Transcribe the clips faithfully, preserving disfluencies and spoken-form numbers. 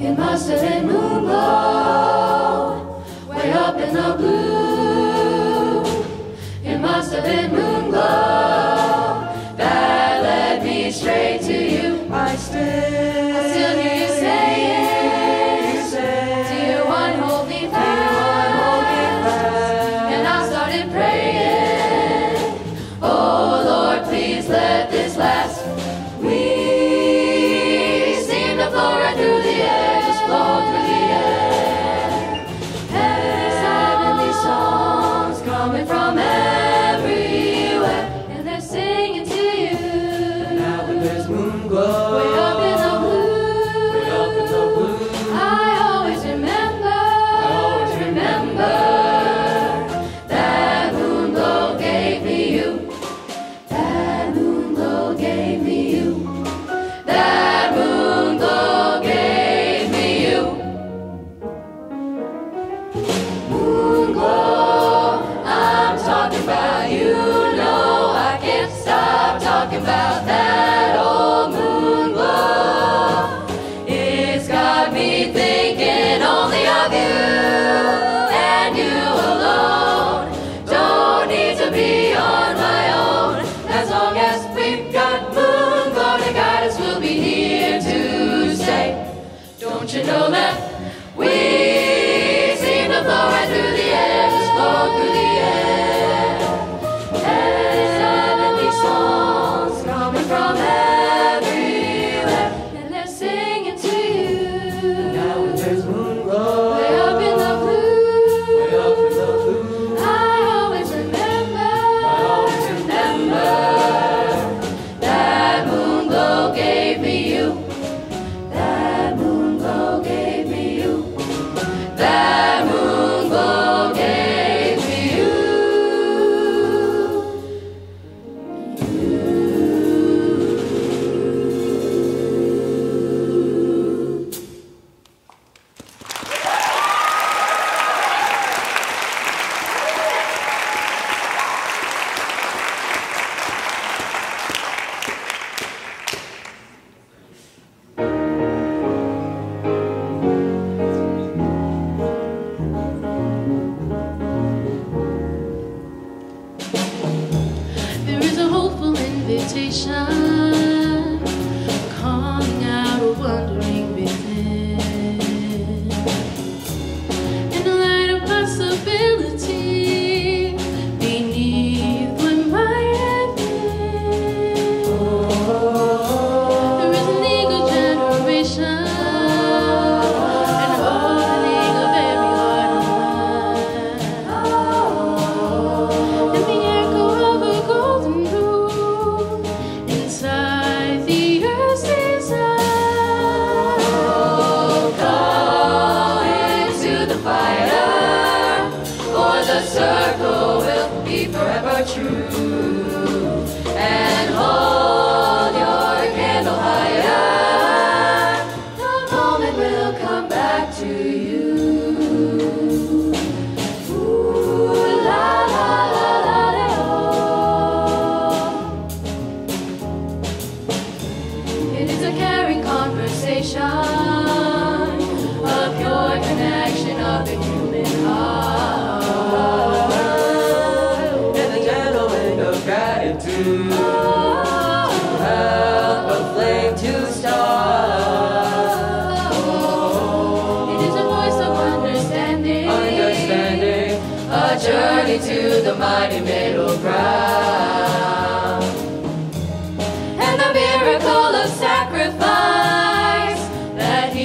It must have been moon glow, way up in the blue. It must have been moon glow that led me straight to you. I still, I still hear you saying, you say, dear one, hold me fast. And I started praying, oh Lord, please let this last. We seem to flow right through the air, just flow through the air. Heavenly songs coming from everywhere, and they're singing to you. Now when there's moon glow, Way up in the blue, way up in the blue, I always remember, I always remember that moon glow gave me you. That moon glow gave me you. That moon glow gave me you. Moon glow, I'm talking about you. No, I can't stop talking about that old moon glow. It's got me thinking only of you and you alone. Don't need to be on my own. As long as we've got moon glow to guide us, we'll be here to stay. Don't you know that we seem to flow right through the air, just flow through the air. Heavenly songs coming from everywhere, and they're singing to you. now when there's moon glow, Way up in the blue, way up in the blue, I always remember, I always remember that moon glow gave me you. That moon glow gave me you. That moon glow gave me you. There is a hopeful invitation calling out a wondering within. In the light of possibility, beneath what might have been, there is an eager generation, an opening of every heart and mind, and the echo of a golden rule inside the earth's desire. Call into the fire, for the circle will be forever true. And hold your candle higher, the moment will come back to you. Ooh, la la la la la, oh. It is a caring conversation, a pure connection of the human heart. and the gentle wind of gratitude to help a flame to start. It is a voice of understanding, Understanding, a journey to the mighty middle ground, and the miracle of sacrifice that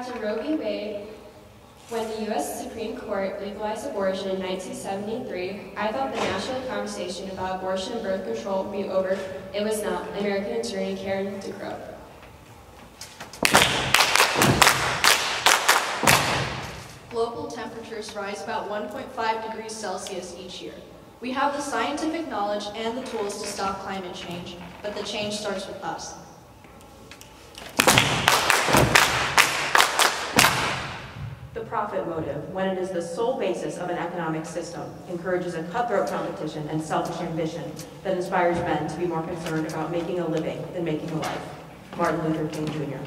After Roe v. Wade, when the U S Supreme Court legalized abortion in nineteen seventy-three, I thought the national conversation about abortion and birth control would be over. It was not. American attorney Karen DeCrow. Global temperatures rise about one point five degrees Celsius each year. We have the scientific knowledge and the tools to stop climate change, but the change starts with us. The profit motive, when it is the sole basis of an economic system, encourages a cutthroat competition and selfish ambition that inspires men to be more concerned about making a living than making a life. Martin Luther King, Junior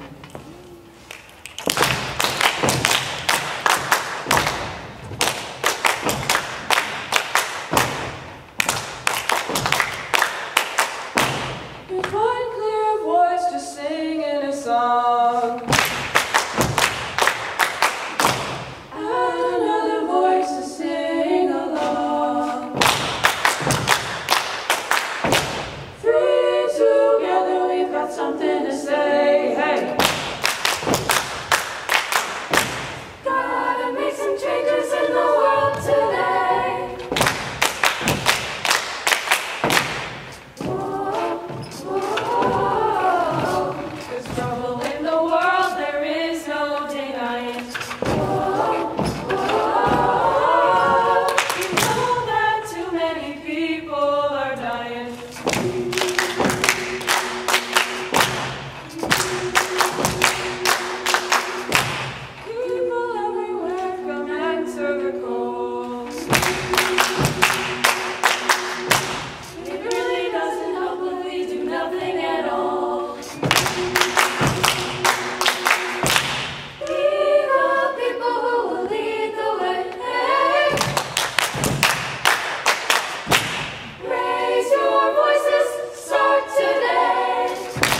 With one clear voice to sing in a song, and another voice to sing along. Three together, we've got something to say. Hey, gotta make some changes in the world today. Whoa, whoa. There's trouble in the world, there is no denying. Whoa, whoa. You know that too many people are dying. People everywhere come answer the call. It really doesn't help when we do nothing at all. Be the people who will lead the way. Raise your voices, start today.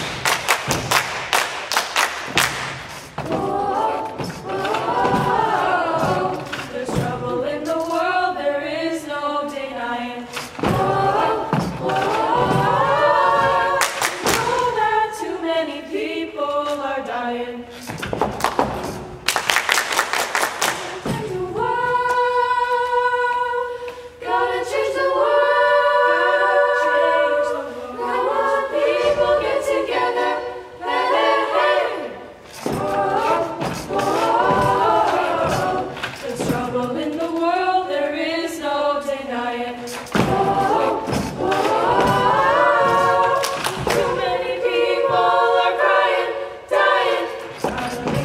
Whoa, whoa. There's trouble in the world, there is no denying. Whoa, whoa. Know that too many people are dying. Change the world, gotta change the world. Come on, people, get together. Hey, hey. Whoa, whoa. There's trouble in the world, there is no denying. Whoa, whoa. Too many people are crying, dying.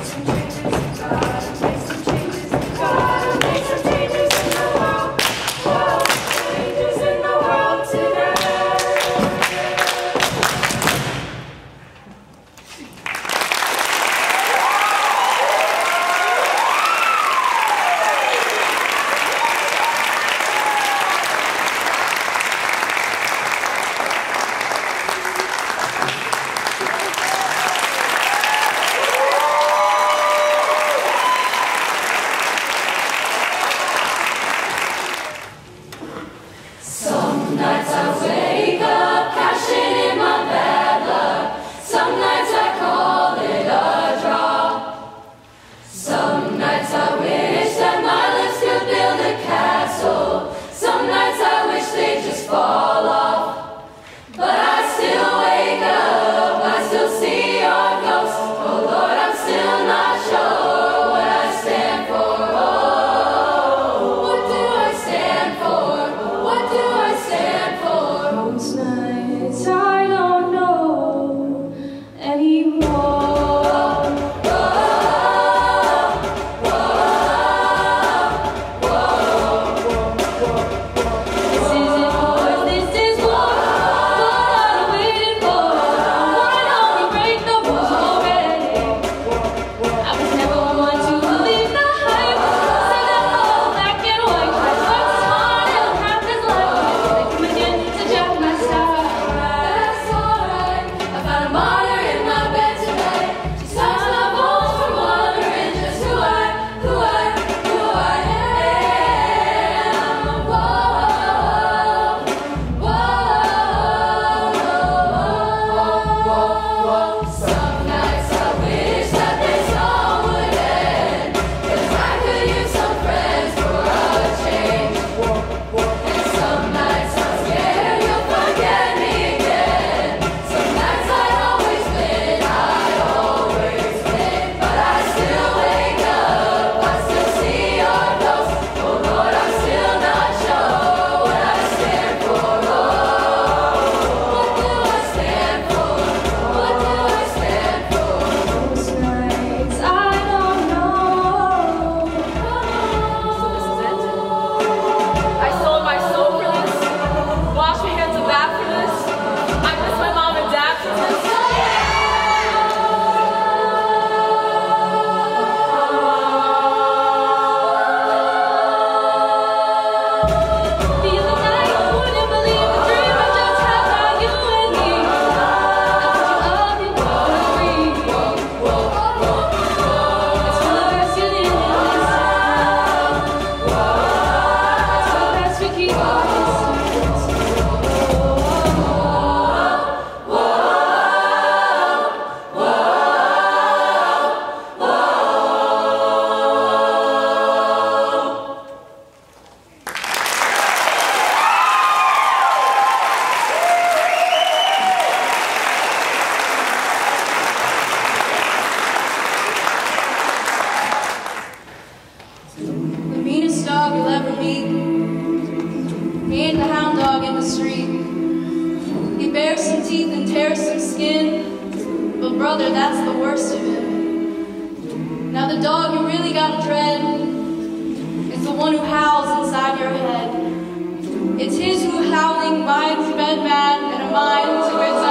brother, that's the worst of it. Now the dog you really gotta dread is the one who howls inside your head. It's his who howling minds bed mad and a mind to its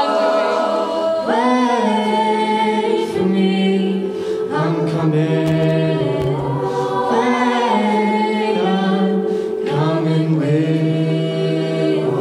undoing. Wait for me, I'm coming. Wait, I'm coming with you.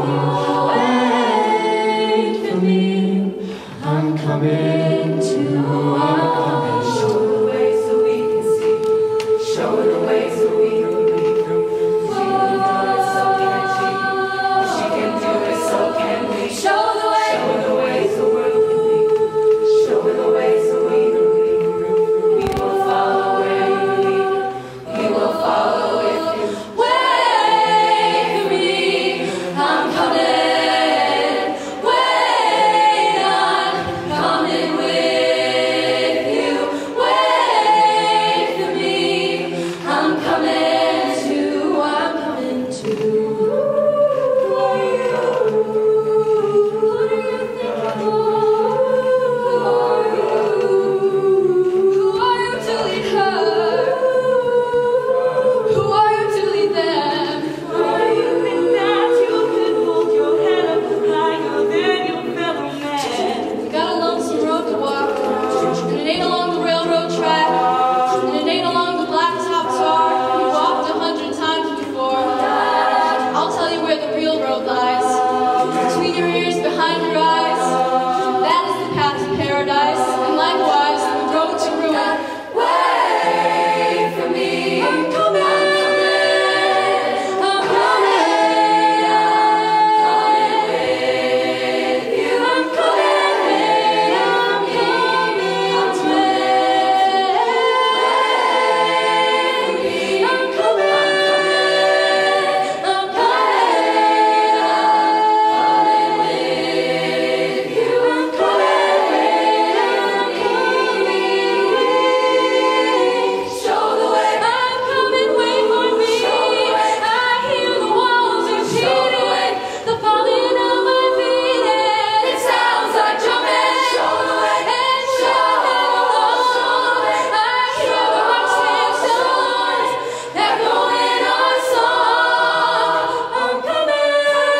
Wait for me, I'm coming too. I'm coming. Show the way so we can see. Show the way so we can believe. She can do it, so can she. She can do it, so can we. Show the way. Show the way so we can believe. Show the way so we can believe. We will follow where you lead. We will follow with you. Wait for me, I'm coming. Wait, I'm coming with you. Wait for me, I'm coming too. I'm coming too. Who are you? Who do you think you are? Who are you to lead her? Who are you to lead them? Why you think that you could hold your head up higher than your fellow man? We got a lonesome road to walk, and it ain't along the railroad track, and it ain't along the blacktop tar we walked a hundred times before. I'll tell you where the real road lies, between your ears, behind your eyes. That is the path to paradise, and likewise the road to ruin. Wait for me, I'm coming. I'm coming. I'm coming with you. I'm coming. I'm coming. I'm coming. I'm coming. I'm coming with you. I'm coming. I'm coming. Show the way. I'm coming. Wait for me. I hear the walls repeating, the falling of my feet, and it sounds like jumping. Show the way. And show I hear the marching stones echoing our song. I'm coming.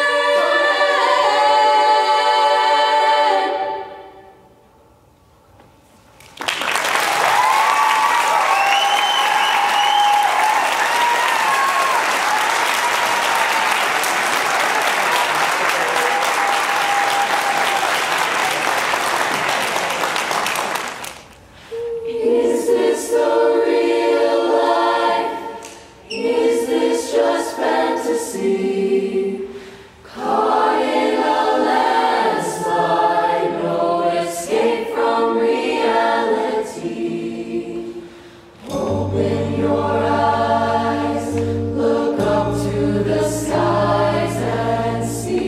Is this the real life? Is this just fantasy? Caught in a landslide, no escape from reality. Open your eyes, look up to the skies and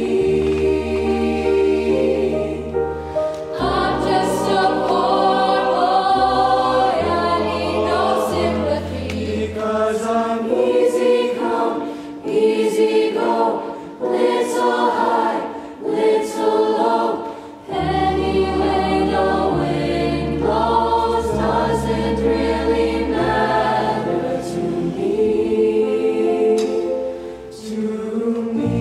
see. I'm just a poor boy, I need no sympathy. Because I'm easy come, easy go, little high, little low. Anyway the wind blows doesn't really matter to me, to me.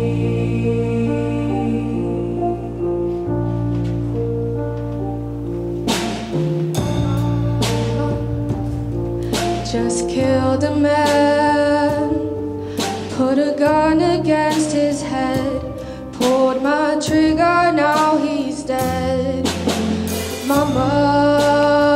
Just killed a man, put a gun against his head, pulled my trigger, now he's dead. My mother